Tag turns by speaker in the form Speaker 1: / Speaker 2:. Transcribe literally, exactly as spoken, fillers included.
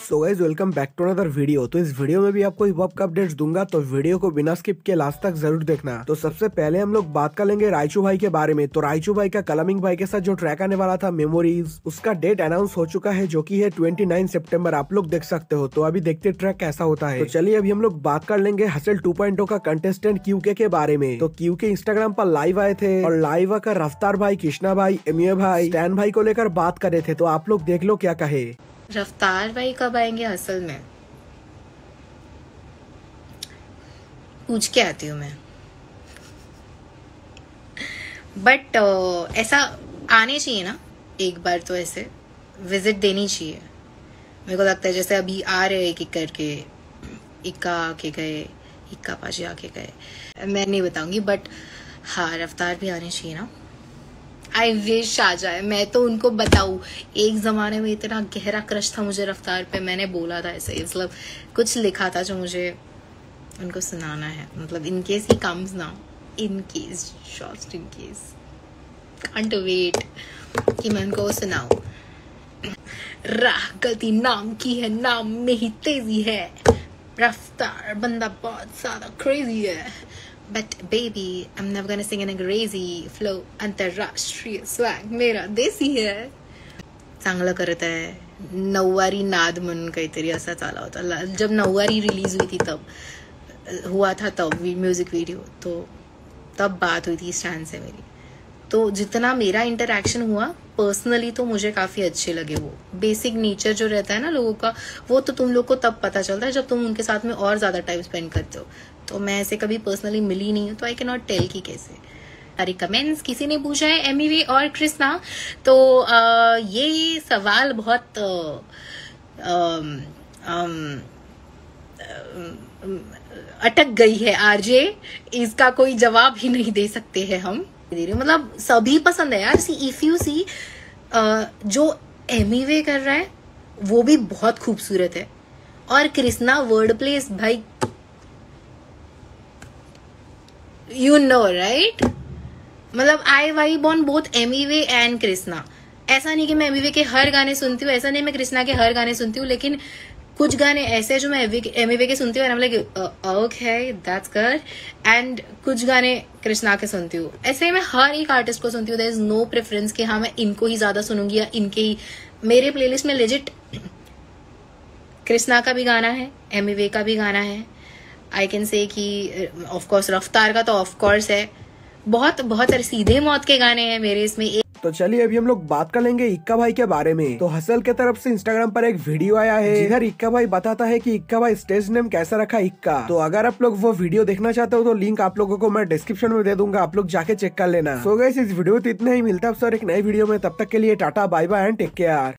Speaker 1: So guys welcome back to another video. तो इस video में भी आपको हिप हॉप का अपडेट्स दूंगा, तो वीडियो को बिना स्किप के लास्ट तक जरूर देखना। तो सबसे पहले हम लोग बात कर लेंगे रायचू भाई के बारे में। तो रायचू भाई का कलमिंग भाई के साथ जो ट्रैक आने वाला था मेमोरीज, उसका डेट अनाउंस हो चुका है जो की है उनतीस सितंबर। आप लोग देख सकते हो। तो अभी देखते ट्रैक कैसा होता है। तो चलिए अभी हम लोग बात कर लेंगे हसल टू पॉइंट ओ का कंटेस्टेंट क्यूके के बारे में। तो क्यूके इंस्टाग्राम पर लाइव आए थे और लाइव आकर रफ्तार भाई, कृष्णा भाई, एमए भाई, स्टैन भाई को लेकर बात कर रहे थे। तो आप लोग देख लो क्या कहे।
Speaker 2: रफ्तार भाई कब आएंगे हसल में, पूछ के आती हूँ मैं। बट uh, ऐसा आने चाहिए ना, एक बार तो ऐसे विजिट देनी चाहिए। मेरे को लगता है जैसे अभी आ रहे एक एक करके, इक्का आके गए, इक्का पाजी आके गए, मैं नहीं बताऊंगी। बट हाँ, रफ्तार भी आने चाहिए ना। आई विश आ जाए, मैं तो उनको बताऊं। एक जमाने में इतना गहरा क्रश था मुझे रफ्तार पे, मैंने बोला था ऐसे, मतलब कुछ लिखा था जो मुझे उनको सुनाना है। मतलब इन केस ही कम्स ना, in case, just in case, can't wait कि मैं उनको सुनाऊं। राह गलती नाम की है, नाम में ही तेजी है। रफ्तार बंदा बहुत ज्यादा क्रेजी है। But baby, I'm never gonna sing in अंग्रेजी flow, अंतरराष्ट्रीय स्वैग मेरा देसी है। चांगलं करत आहे, नऊवारी नाद म्हणून काहीतरी असा चाला होता। जब नऊवारी रिलीज हुई थी तब हुआ था, तब म्यूजिक वीडियो, तो तब बात हुई थी स्टैन से मेरी। तो जितना मेरा इंटरेक्शन हुआ पर्सनली, तो मुझे काफी अच्छे लगे। वो बेसिक नेचर जो रहता है ना लोगों का, वो तो तुम लोग को तब पता चलता है जब तुम उनके साथ में और ज्यादा टाइम स्पेंड करते हो। तो मैं ऐसे कभी पर्सनली मिली नहीं हूँ, तो आई कैन नॉट टेल कि कैसे। सारी कमेंट्स किसी ने पूछा है एमवे और कृष्णा, तो आ, ये सवाल बहुत आ, आ, आ, अटक गई है आरजे, इसका कोई जवाब ही नहीं दे सकते हैं हम। मतलब सभी पसंद है यार। सी इफ यू सी जो एमवे कर रहा है वो भी बहुत खूबसूरत है, और कृष्णा वर्ड प्लेस भाई, यू नो राइट। मतलब I vibe on both Amway and Krishna. ऐसा नहीं कि मैं एमवे के हर गाने सुनती हूँ, ऐसा नहीं मैं कृष्णा के हर गाने सुनती हूँ, लेकिन कुछ गाने ऐसे जो मैं एमवे के सुनती हूँ, like okay that's good, and कुछ गाने कृष्णा के सुनती हूँ। ऐसे मैं हर एक आर्टिस्ट को सुनती हूँ। देयर इज नो प्रेफरेंस कि हाँ मैं इनको ही ज्यादा सुनूंगी या इनके ही। मेरे प्लेलिस्ट में लेजिट कृष्णा का भी गाना है, एमवे का भी गाना है। आई कैन से कि ऑफ कोर्स रफ्तार का तो ऑफ कोर्स है। बहुत बहुत सीधे मौत के गाने हैं मेरे इसमें।
Speaker 1: तो चलिए अभी हम लोग बात कर लेंगे इक्का भाई के बारे में। तो हसल के तरफ से इंस्टाग्राम पर एक वीडियो आया है जिधर इक्का भाई बताता है कि इक्का भाई स्टेज नेम कैसा रखा इक्का। तो अगर आप लोग वो वीडियो देखना चाहते हो तो लिंक आप लोगों को मैं डिस्क्रिप्शन में दे दूंगा, आप लोग जाके चेक कर लेना। सो गाइस इस वीडियो तो इतना ही, मिलता है अब सर एक नई वीडियो में। तब तक के लिए tata bye bye and take care.